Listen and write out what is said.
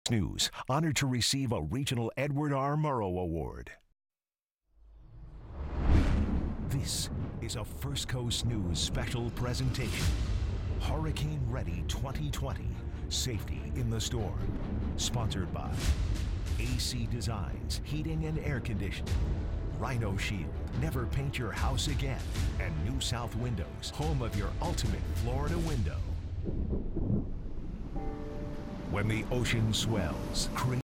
Coast News, honored to receive a regional Edward R. Murrow Award. This is a First Coast News special presentation. Hurricane Ready 2020, Safety in the Storm. Sponsored by AC Designs, Heating and Air Conditioning. Rhino Shield, never paint your house again. And New South Windows, home of your ultimate Florida window. When the ocean swells,